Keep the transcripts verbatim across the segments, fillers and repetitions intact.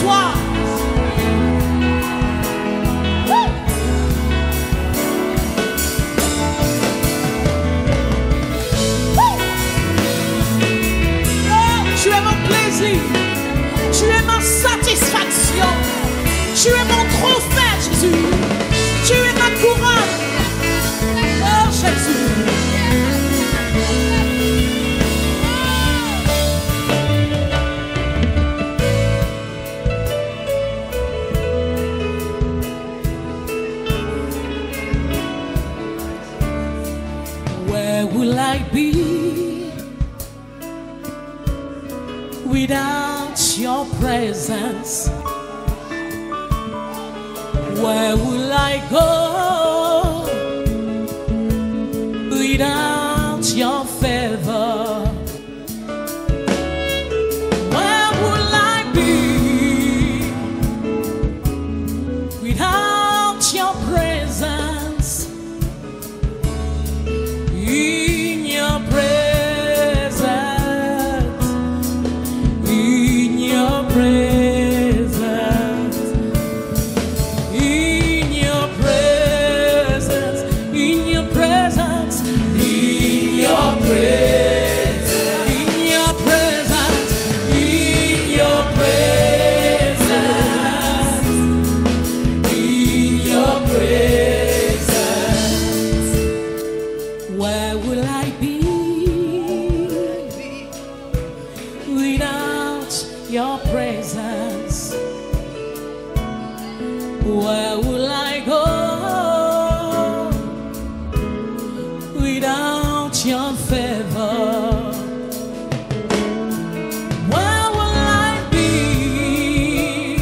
soir. Tu es mon plaisir, tu es ma satisfaction, tu es mon trophée, Jésus, tu es ma couronne, oh Jésus. Where will I be without your presence? Where will I go without your favor? Where will I be without your presence? In your presence, in your presence, in your presence, in your presence, in your presence, in your presence, in your presence, in your presence. Where will I be without your presence? Where will I go without your favor? Where will I be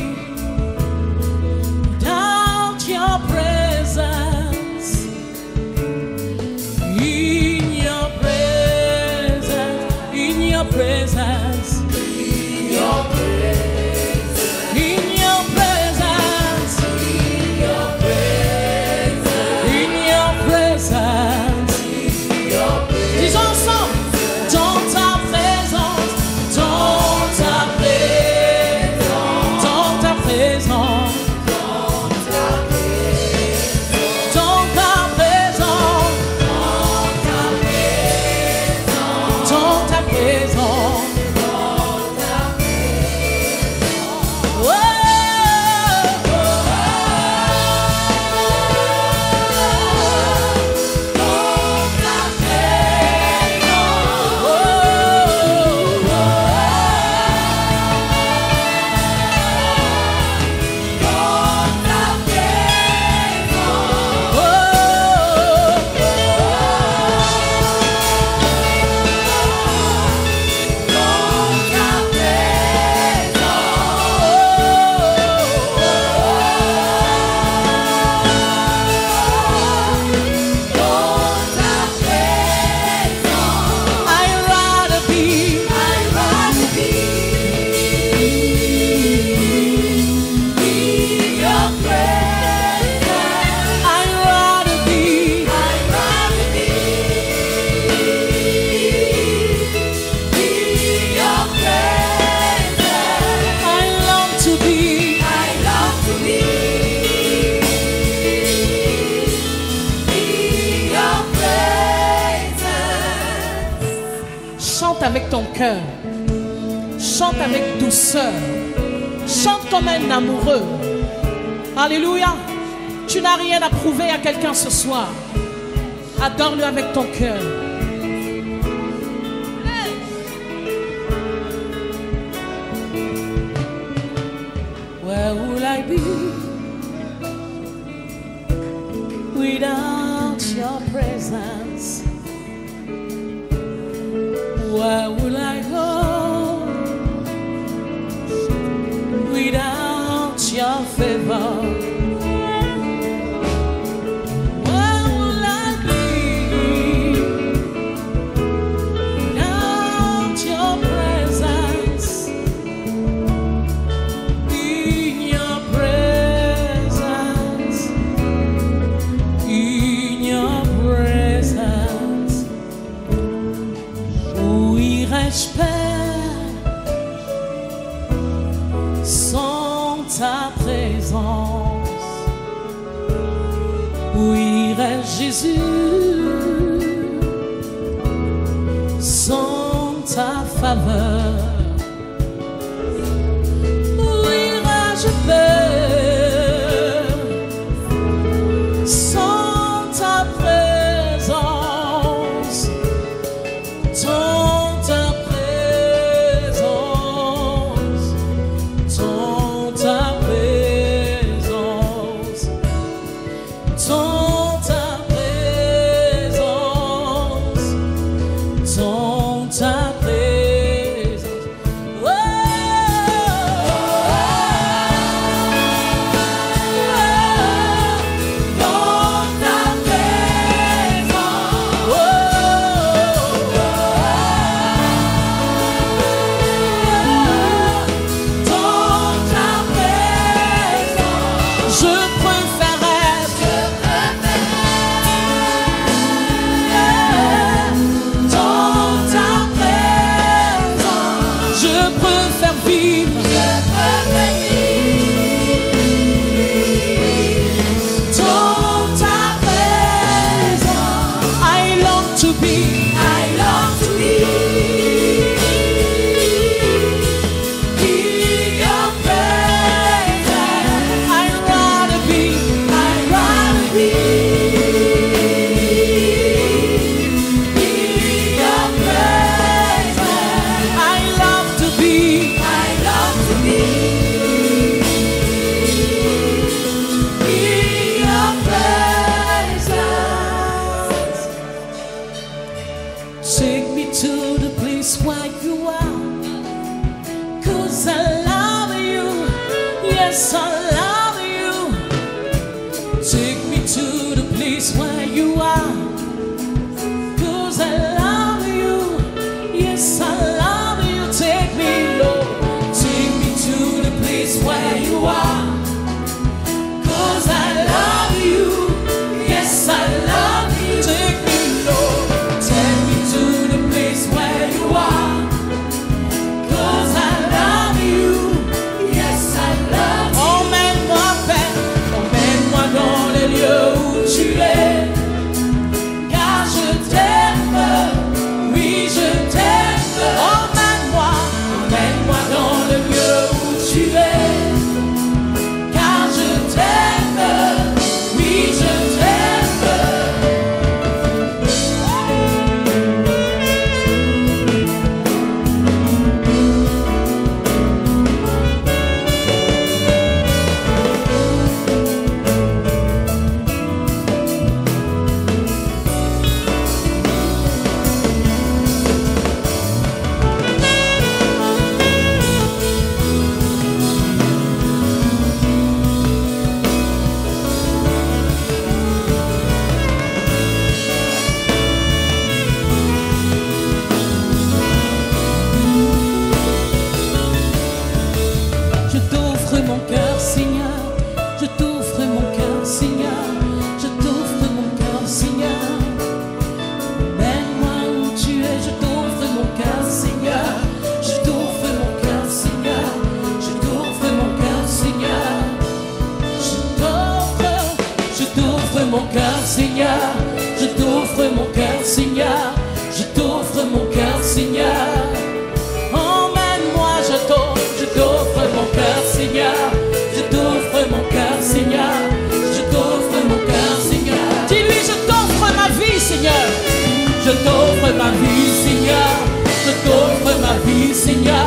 without your presence? In your presence, in your presence, in your presence, in your presence, in your presence, in your presence, in your presence. Dis ensemble, dans ta présence, dans ta présence, dans ta présence, dans ta présence, dans ta présence, dans ta présence. Chante avec ton cœur, chante avec douceur, chante comme un amoureux. Alléluia. Tu n'as rien à prouver à quelqu'un ce soir. Adore-le avec ton cœur. Where will I be without your presence? Where will I go without your favor? Where will I be without your presence? In your presence, in your presence. Où irais-je, Père, sans ta présence. Où irait Jésus sans ta faveur? Où irais-je sans ta présence? Sans ta présence, sans ta présence, sans ta présence, sans ta présence. Oh, dans ta présence. Oh, dans ta présence. Je préférerais, dans ta présence. Je préfère vivre, dans ta présence. I long to be, I long to be in your presence. I'd rather be, I'd rather be in your presence. I love to be, I love to be in your presence. Take me to the place where you are, 'cause I love you, yes I love you. Take me to the place where you are, 'cause I love you, yes I love you. Take me, Lord, take me to the place where you are, 'cause I love you, yes I love you. Take me, Lord, take me to the place where you are, 'cause I love you, yes I love you. Emmène-moi, Père, emmène-moi dans les lieux où tu es, car je t'aime, oui je t'aime. Emmène-moi, emmène-moi dans le lieu où tu es, car je t'aime, oui je t'aime. Je t'offre mon cœur, Seigneur. Je t'offre mon cœur, Seigneur. Je t'offre mon cœur, Seigneur. Mène-moi où tu es. Je t'offre mon cœur, Seigneur. Je t'offre mon cœur, Seigneur. Je t'offre mon cœur, Seigneur. Je t'offre, je t'offre mon cœur, Seigneur. Je t'offre mon cœur, Seigneur. Je t'offre mon cœur, Seigneur. Emmène-moi, je t'offre, je t'offre mon cœur, Seigneur. Je t'offre mon cœur, Seigneur. Je t'offre mon cœur, Seigneur. Dis-lui, je t'offre ma vie, Seigneur. Je t'offre ma vie, Seigneur. Je t'offre ma vie, Seigneur.